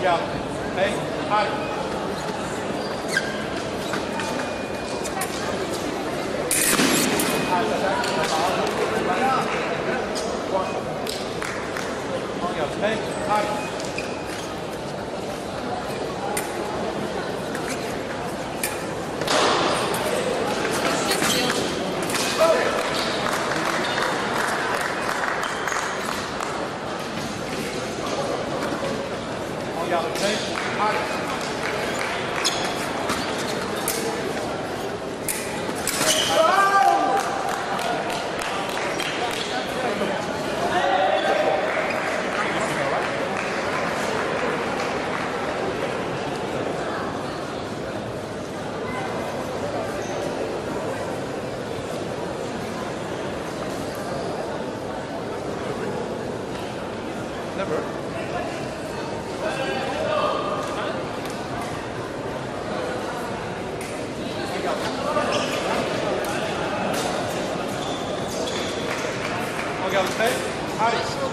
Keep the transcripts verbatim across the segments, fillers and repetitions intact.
Ja. Hey, hi. Hey, hi. Ja, hey, hi. Never. Okay, okay. Hi.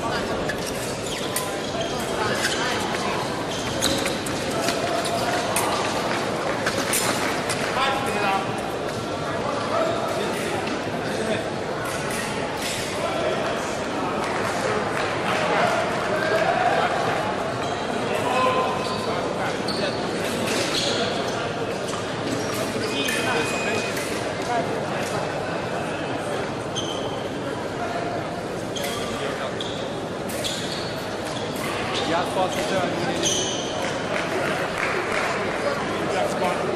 Ja, fast return. That's fine.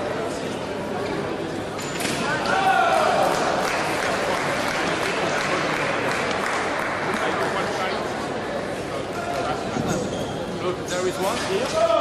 Look, there is one here.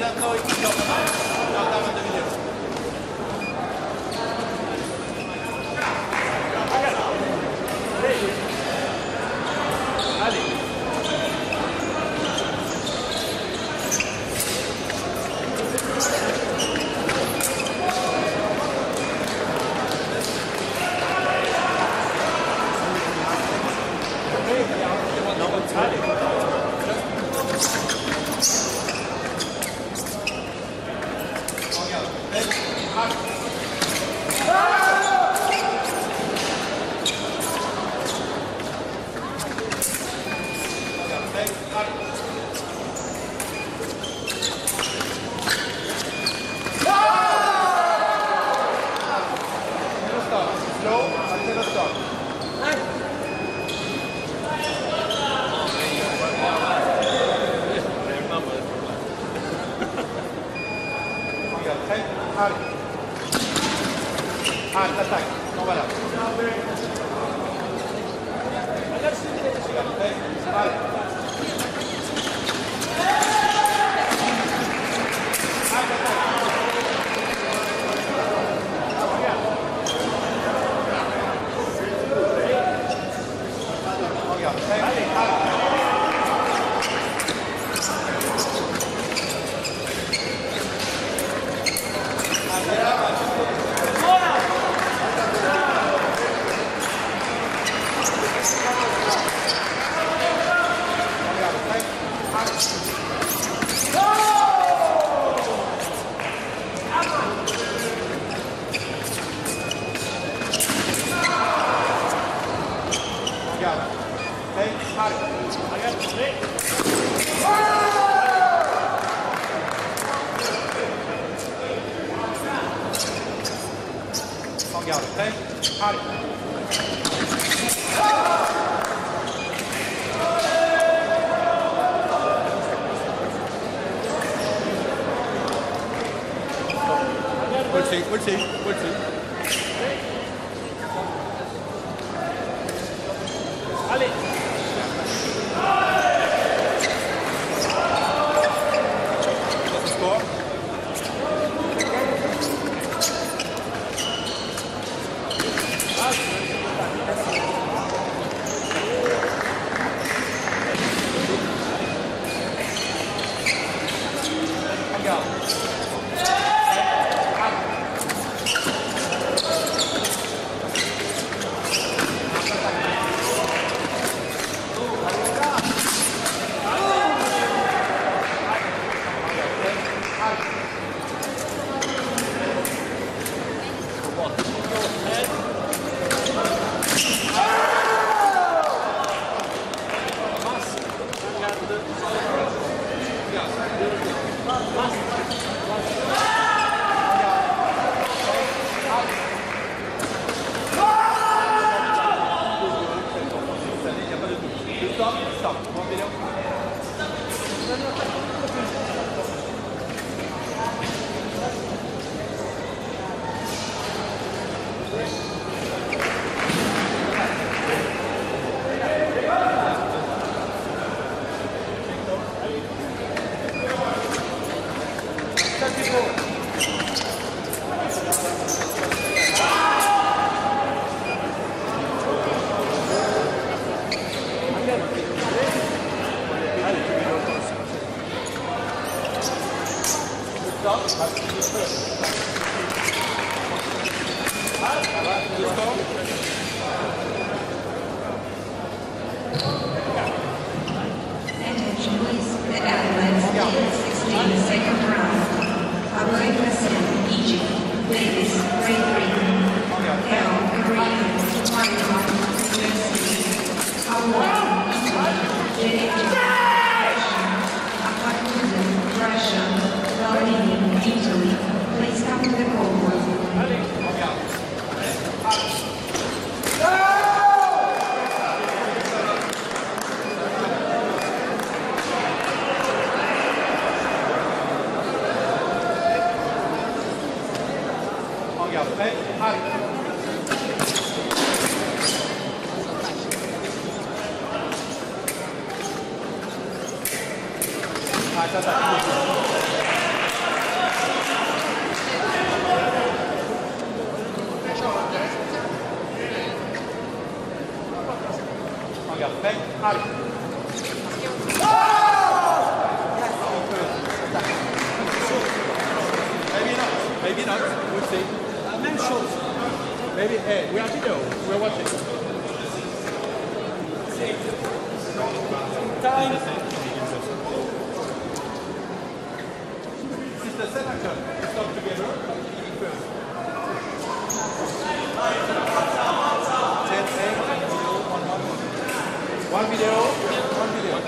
Regarde-le et puis dans ta main de milieu. Allez. Ah, t'attaques. Non, voilà. Regarde, prêt? Allez. We'll see, we'll see, we'll see. Allez. What's the score? Stop, stop. One video. Attention please, the athletes in sixteen second round. Abu Hassan, Egypt, ladies, grade three. Carol, Korea, Taiwan, U S A. Hawaii, Italy, Russia. Afghanistan, Russia. Romania, Italy. Please come to the court. Regarde, prêt? Allez. Ah, ça, ça. Ali. Maybe not. Maybe not. We'll see. Uh, men short. Maybe. Hey, we are video. We're watching. Time. This is the second turn. Let's stop together. First. ten, eight, one, one. One video. One video.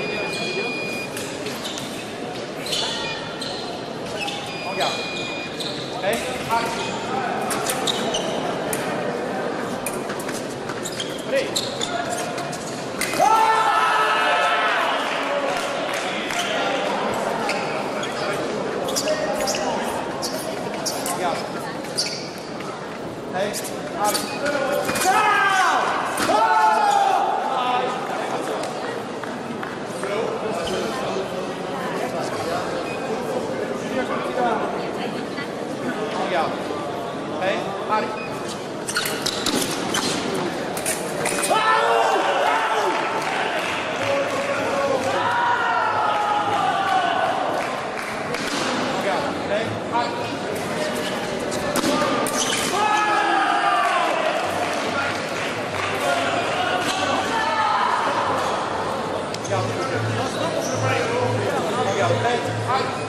Regarde. Hey, action. Allez. Regarde. Hey, action. Regarde. Hey, allez. Regarde. Hey, allez. Regarde. Hey, allez.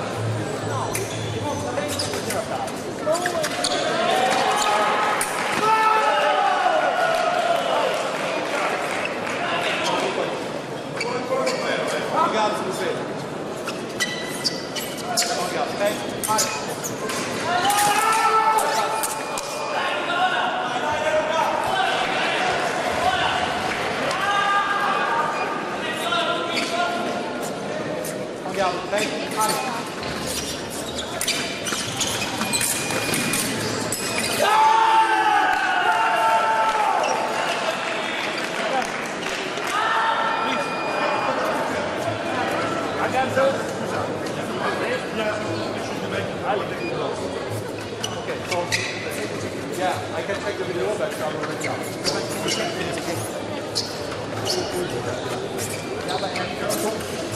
Regarde s'il vous plaît. Regarde, prêt, allez. Regarde, prêt, allez. Okay, so yeah, I can check the video, but I'm already out.